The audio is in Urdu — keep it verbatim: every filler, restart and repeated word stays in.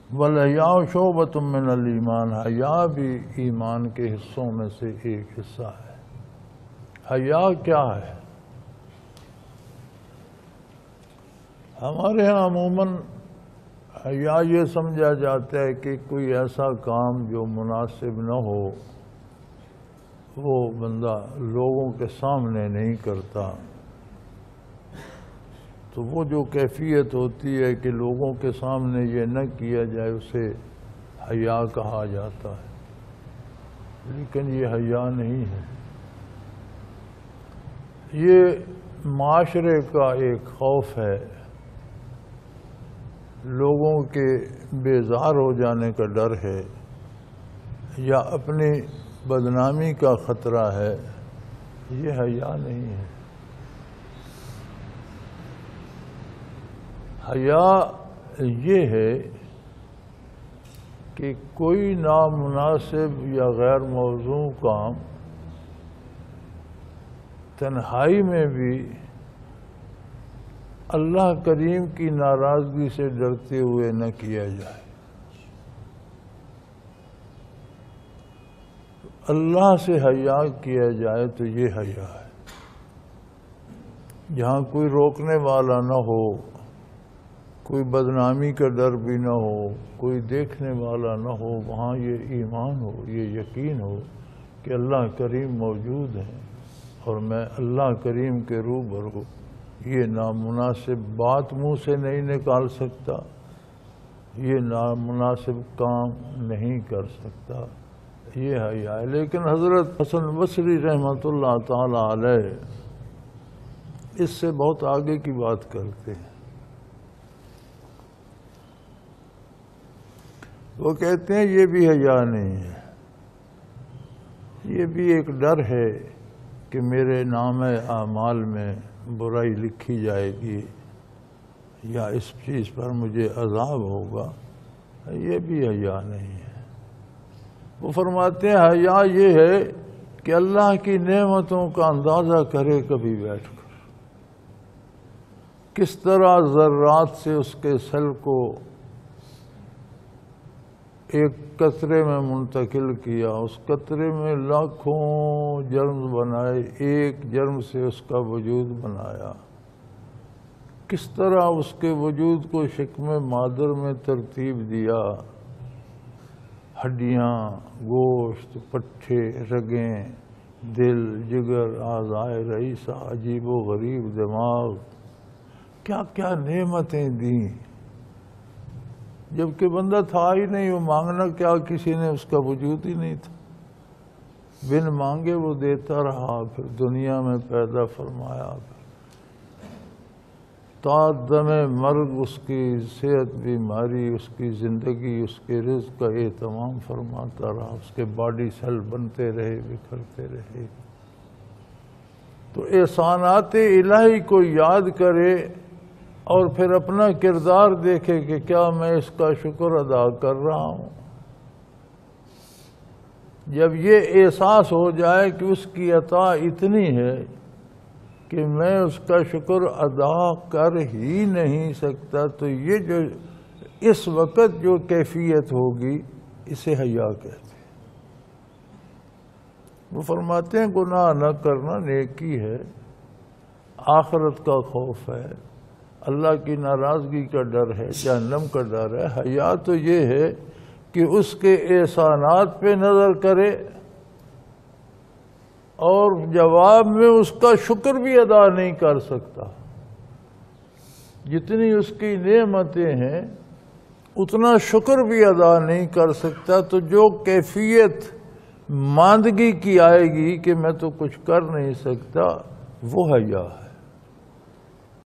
والحیاء شعبۃ من الایمان، حیا بھی ایمان کے حصوں میں سے ایک حصہ ہے۔ حیا کیا ہے؟ ہمارے ہاں عموماً حیا یہ سمجھا جاتا ہے کہ کوئی ایسا کام جو مناسب نہ ہو وہ بندہ لوگوں کے سامنے نہیں کرتا، تو وہ جو کیفیت ہوتی ہے کہ لوگوں کے سامنے یہ نہ کیا جائے اسے حیا کہا جاتا ہے، لیکن یہ حیا نہیں ہے۔ یہ معاشرے کا ایک خوف ہے، لوگوں کے بیزار ہو جانے کا ڈر ہے، یا اپنی بدنامی کا خطرہ ہے، یہ حیا نہیں ہے۔ حیا یہ ہے کہ کوئی نامناسب یا غیر موزوں کام تنہائی میں بھی اللہ کریم کی ناراضگی سے ڈرتے ہوئے نہ کیا جائے۔ اللہ سے حیا کیا جائے تو یہ حیا ہے، جہاں کوئی روکنے والا نہ ہو، کوئی بدنامی کا ڈر بھی نہ ہو، کوئی دیکھنے والا نہ ہو، وہاں یہ ایمان ہو، یہ یقین ہو کہ اللہ کریم موجود ہے اور میں اللہ کریم کے روبرو یہ نامناسب بات منہ سے نہیں نکال سکتا، یہ نامناسب کام نہیں کر سکتا، یہ حیا ہے۔ لیکن حضرت حسن بصری رحمۃ اللہ تعالی علیہ اس سے بہت آگے کی بات کرتے ہیں۔ وہ کہتے ہیں یہ بھی حیا نہیں ہے، یہ بھی ایک ڈر ہے کہ میرے نام اعمال میں برائی لکھی جائے گی یا اس چیز پر مجھے عذاب ہوگا، یہ بھی حیا نہیں ہے۔ وہ فرماتے ہیں حیا یہ ہے کہ اللہ کی نعمتوں کا اندازہ کرے کبھی بیٹھ کر، کس طرح ذرات سے اس کے سیل کو ایک قطرے میں منتقل کیا، اس قطرے میں لاکھوں جرم بنائے، ایک جرم سے اس کا وجود بنایا، کس طرح اس کے وجود کو شکم مادر میں ترتیب دیا، ہڈیاں، گوشت، پٹھے، رگیں، دل، جگر، اعضائے رئیسہ، عجیب و غریب دماغ، کیا کیا نعمتیں دیں، جبکہ بندہ تھا ہی نہیں، وہ مانگنا کیا، کسی نے اس کا وجود ہی نہیں تھا، بن مانگے وہ دیتا رہا، پھر دنیا میں پیدا فرمایا، پھر تا دم مرگ اس کی صحت بیماری، اس کی زندگی، اس کے رزق کا اہتمام فرماتا رہا، اس کے باڈی سیل بنتے رہے، بکھرتے رہے۔ تو احسانات الہی کو یاد کرے اور پھر اپنا کردار دیکھے کہ کیا میں اس کا شکر ادا کر رہا ہوں۔ جب یہ احساس ہو جائے کہ اس کی عطا اتنی ہے کہ میں اس کا شکر ادا کر ہی نہیں سکتا، تو یہ جو اس وقت جو کیفیت ہوگی اسے حیا کہتے ہیں۔ وہ فرماتے ہیں گناہ نہ کرنا نیکی ہے، آخرت کا خوف ہے، اللہ کی ناراضگی کا ڈر ہے، جہنم کا ڈر ہے۔ حیا تو یہ ہے کہ اس کے احسانات پہ نظر کرے اور جواب میں اس کا شکر بھی ادا نہیں کر سکتا، جتنی اس کی نعمتیں ہیں اتنا شکر بھی ادا نہیں کر سکتا، تو جو کیفیت ماندگی کی آئے گی کہ میں تو کچھ کر نہیں سکتا، وہ حیا ہے۔